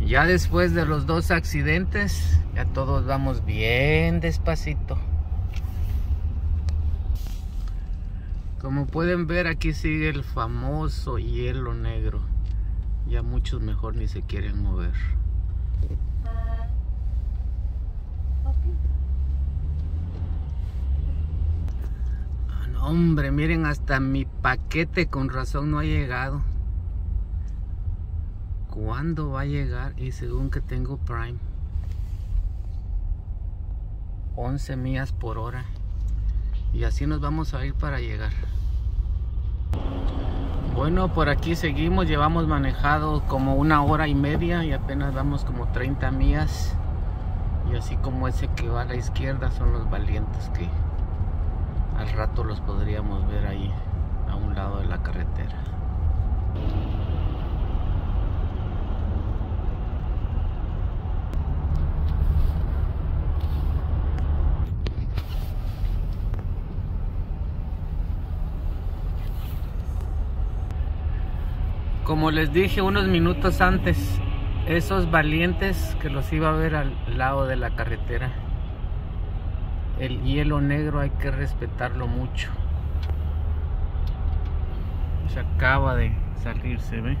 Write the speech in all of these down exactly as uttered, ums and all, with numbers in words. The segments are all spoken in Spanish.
Ya después de los dos accidentes, ya todos vamos bien despacito. Como pueden ver, aquí sigue el famoso hielo negro. Ya muchos mejor ni se quieren mover. Ah, no, hombre, miren, hasta mi paquete con razón no ha llegado. ¿Cuándo va a llegar? Y según que tengo Prime, once millas por hora. Y así nos vamos a ir para llegar. Bueno, por aquí seguimos. Llevamos manejado como una hora y media y apenas vamos como treinta millas. Y así como ese que va a la izquierda son los valientes, que al rato los podríamos ver ahí a un lado de la carretera. Como les dije unos minutos antes, esos valientes que los iba a ver al lado de la carretera, el hielo negro hay que respetarlo mucho. Se acaba de salir, ¿se ve?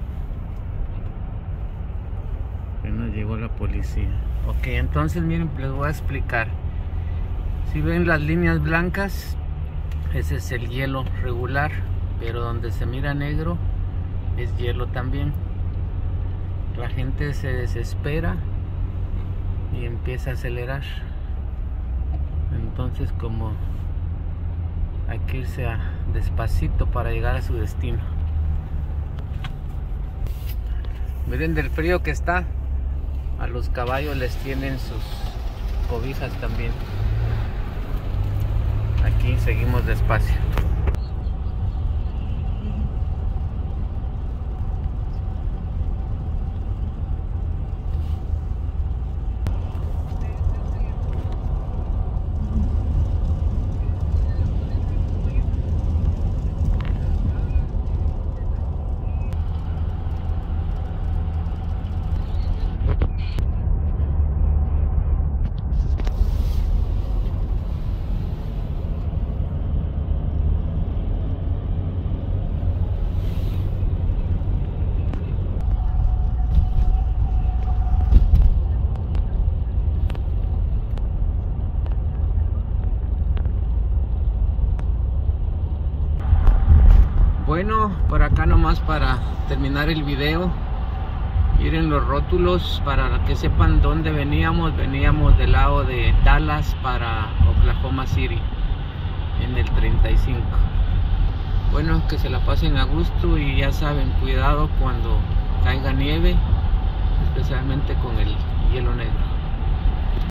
Apenas llegó la policía. Ok, entonces miren, les voy a explicar. Si ven las líneas blancas, ese es el hielo regular, pero donde se mira negro es hielo también. La gente se desespera y empieza a acelerar. Entonces, como hay que irse a despacito para llegar a su destino. Miren del frío que está. A los caballos les tienen sus cobijas también. Aquí seguimos despacio. Bueno, por acá nomás para terminar el video, miren los rótulos para que sepan dónde veníamos. Veníamos del lado de Dallas para Oklahoma City en el treinta y cinco. Bueno, que se la pasen a gusto y ya saben, cuidado cuando caiga nieve, especialmente con el hielo negro.